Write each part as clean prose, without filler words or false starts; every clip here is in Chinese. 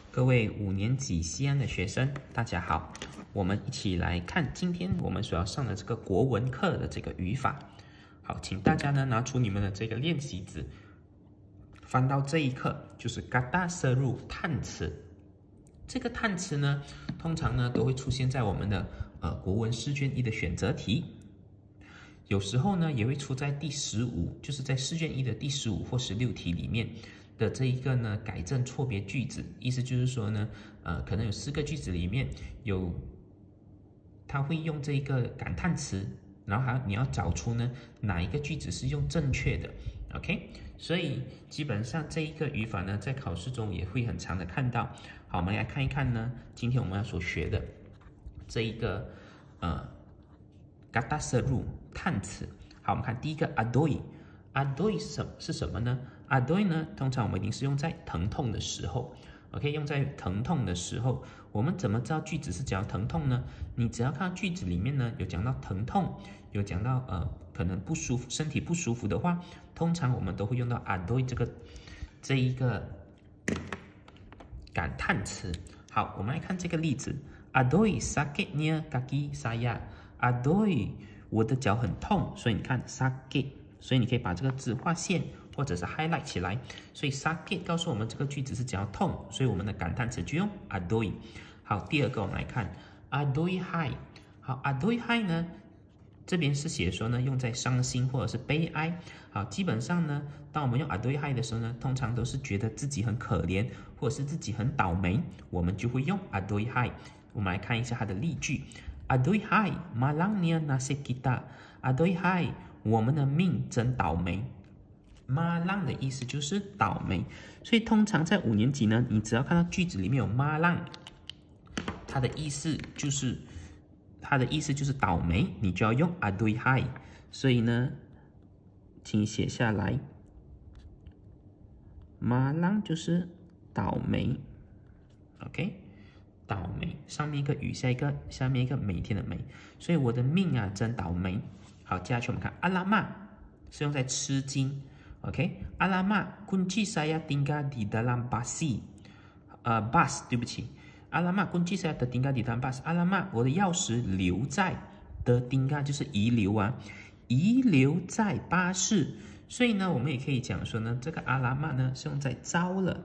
各位5年级西安的学生，大家好，我们一起来看今天我们所要上的这个国文课的这个语法。好，请大家呢拿出你们的这个练习纸，翻到这一课，就是 kata seru 叹词。这个叹词呢，通常呢都会出现在我们的国文试卷1的选择题，有时候呢也会出在第15，就是在试卷1的第15或16题里面的这一个呢改正错别句子，意思就是说呢，可能有4个句子里面有，他会用这一个感叹词，然后你要找出呢哪一个句子是用正确的 ，OK？ 所以基本上这一个语法呢，在考试中也会很常的看到。好，我们来看一看呢，今天我们要所学的这一个kata seru 叹词。好，我们看第一个 adoi 是什么呢？adoi 呢，通常我们一定是用在疼痛的时候 ，OK？ 用在疼痛的时候，我们怎么知道句子是讲疼痛呢？你只要看到句子里面呢有讲到疼痛，有讲到可能不舒服，身体不舒服的话，通常我们都会用到 adoi 这一个感叹词。好，我们来看这个例子 ，adoi sakitnya kaki saya。adoi 我的脚很痛，所以你看 sakit， 所以你可以把这个字画线或者是 highlight 起来。所以 sakit 告诉我们这个句子是讲痛，所以我们的感叹词就用 adoi。好，第二个我们来看 adoi hai。好 adoi hai 呢，这边是写说呢用在伤心或者是悲哀。好，基本上呢，当我们用 adoi hai 的时候呢，通常都是觉得自己很可怜或者是自己很倒霉，我们就会用 adoi hai。我们来看一下它的例句。Adoi hai malangnya nasib kita。Adoi hai 我们的命真倒霉。malang 的意思就是倒霉，所以通常在5年级呢，你只要看到句子里面有 malang， 它的意思就是倒霉，你就要用 adoi hai。所以呢，请写下来 malang 就是倒霉 ，OK？ 倒霉，上面一个雨，下面一个每天的每，所以我的命啊真倒霉。好，接下去我们看阿拉玛是用在吃惊 ，OK？ 阿拉玛 kunci saya tinggal di dalam bus， 对不起，阿拉玛 kunci saya tertinggal di dalam bus。阿拉玛，我的钥匙留在的tinggal就是遗留啊，遗留在巴士。所以呢，我们也可以讲说呢，这个阿拉玛呢是用在糟了。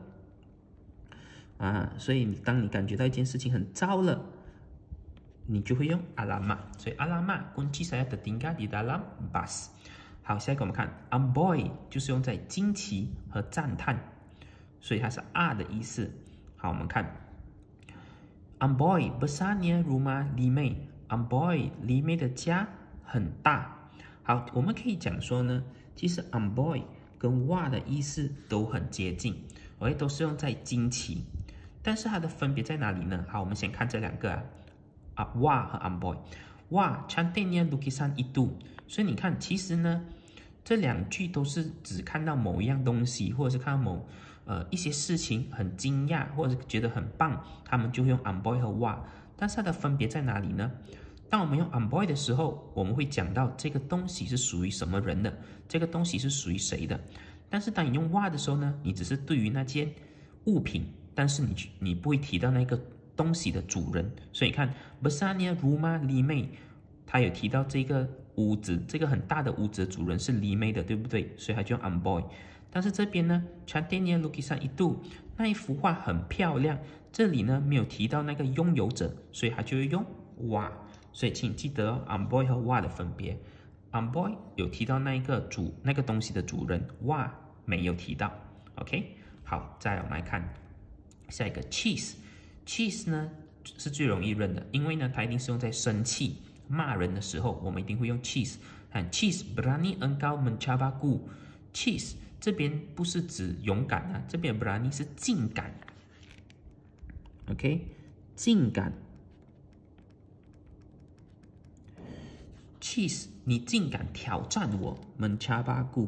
所以当你感觉到一件事情很糟了，你就会用阿拉玛。所以阿拉玛 kunci saya tertinggal di dalam bus。好，下一个我们看 amboi 就是用在惊奇和赞叹，所以它是的意思。好，我们看 amboi besarnya rumah Limei。amboi Limei 的家很大。好，我们可以讲说呢，其实 amboi 跟哇的意思都很接近，都是用在惊奇。但是它的分别在哪里呢？好，我们先看这两个哇和 amboi。哇 cantiknya lukisan itu， 所以你看，其实呢，这2句都是只看到某一样东西，或者是看到一些事情很惊讶，或者是觉得很棒，他们就会用 amboi 和哇。但是它的分别在哪里呢？当我们用 amboi 的时候，我们会讲到这个东西是属于什么人的，这个东西是属于谁的。但是当你用哇的时候呢，你只是对于那件物品，但是你不会提到那个东西的主人。所以你看 besarnya rumah Limei， 他有提到这个屋子，这个很大的屋子的主人是 Limei 的，对不对？所以他就用 amboi。但是这边呢 cantiknya lukisan itu， 那一幅画很漂亮，这里呢没有提到那个拥有者，所以他就会用哇。所以请记得amboi 和哇的分别。amboi 有提到那个东西的主人，哇没有提到。OK， 好，再来我们来看下一个 cheese 呢是最容易认的，因为呢它一定是用在生气、骂人的时候，我们一定会用 cheese。看 cheese berani engkau mencabaku。cheese 这边不是指勇敢啊，这边 berani 是竟敢。OK， 竟敢。cheese 你竟敢挑战我 mencabaku。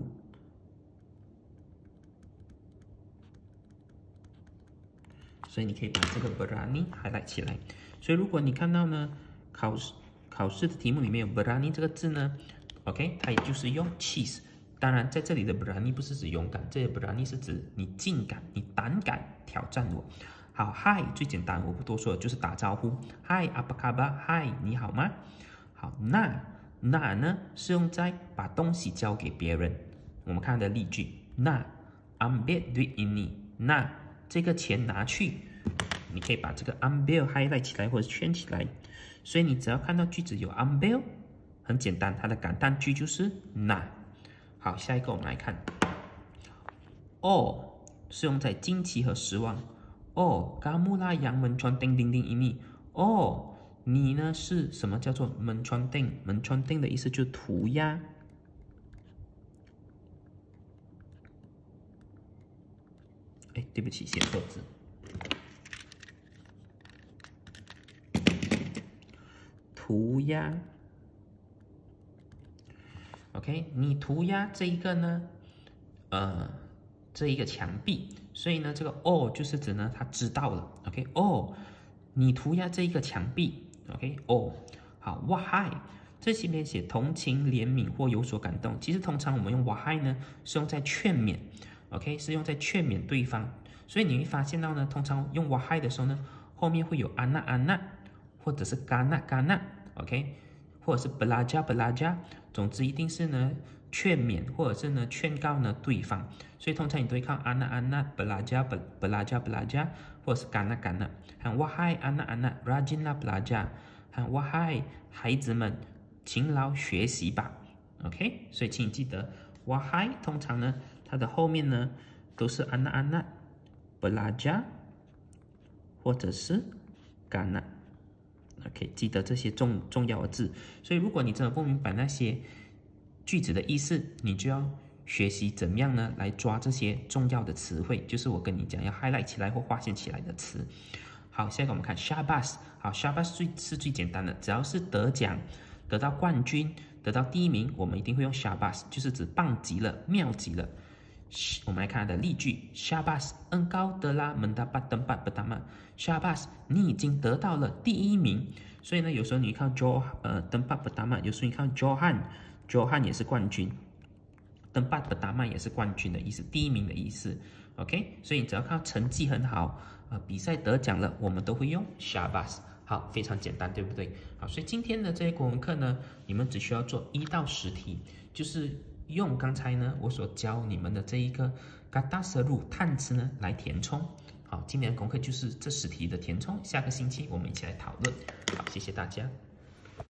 所以你可以把这个 berani highlight 起来。所以如果你看到呢考试的题目里面有 berani 这个字呢 ，OK， 它也就是用 cheese。当然，在这里的 berani 不是指勇敢，这里 berani 是指你竟敢、你胆敢挑战我。 好 ，Hi 最简单，我不多说，就是打招呼。Hi apa kabar？Hi 你好吗？好，那呢是用在把东西交给别人。我们看的例句，那 ambil duit ini， 那这个钱拿去。你可以把这个 ambil highlight 起来或者圈起来。所以你只要看到句子有 ambil， 很简单，它的感叹句就是那。好，下一个我们来看 ，all 是用在惊奇和失望。Oh, kamu lah yang menconteng dinding ini. Oh, 你呢是什么叫做 menconteng？menconteng 的意思就是涂鸦。哎，对不起，写错字。涂鸦。OK， 你涂鸦这一个呢，这一个墙壁。所以呢，这个 all 就是指呢，他知道了 ，OK，all， 你涂鸦这一个墙壁 ，OK，all， 好 ，wahai， 这里面写同情、怜悯或有所感动。其实通常我们用 wahai 呢，是用在劝勉 ，OK， 是用在劝勉对方。所以你会发现到呢，通常用 wahai 的时候呢，后面会有 anak， 或者是 kanak， OK， 或者是 belajar， 总之一定是呢。劝勉或者是呢劝告呢对方，所以通常你都会看 anak belajar， 或者是 kanak， 和 wahai anak rajinlah belajar， 和 wahai 孩子们勤劳学习吧 ，OK， 所以请你记得 wahai 通常呢它的后面呢都是 anak belajar 或者是 kanak，OK， 记得这些重要的字。所以如果你真的不明白那些句子的意思，你就要学习怎么样呢来抓这些重要的词汇，就是我跟你讲要 highlight 起来或划线起来的词。好，下一个我们看 Syabas。好 ，Syabas 是最简单的，只要是得奖、得到冠军、得到第一名，我们一定会用 Syabas， 就是指棒极了、妙极了。我们来看它的例句 ：Syabas engkau telah mendapat tempat pertama。Syabas， 你已经得到了第一名。所以呢，有时候你看 tempat pertama， 有时候你看 Johan 也是冠军 ，tempat pertama 也是冠军的意思，第一名的意思。OK， 所以你只要看到成绩很好，比赛得奖了，我们都会用 Syabas。好，非常简单，对不对？好，所以今天的这些国文课呢，你们只需要做1到10题，就是用刚才呢我所教你们的这一个 kata seru 叹词呢来填充。好，今天的功课就是这10题的填充，下个星期我们一起来讨论。好，谢谢大家。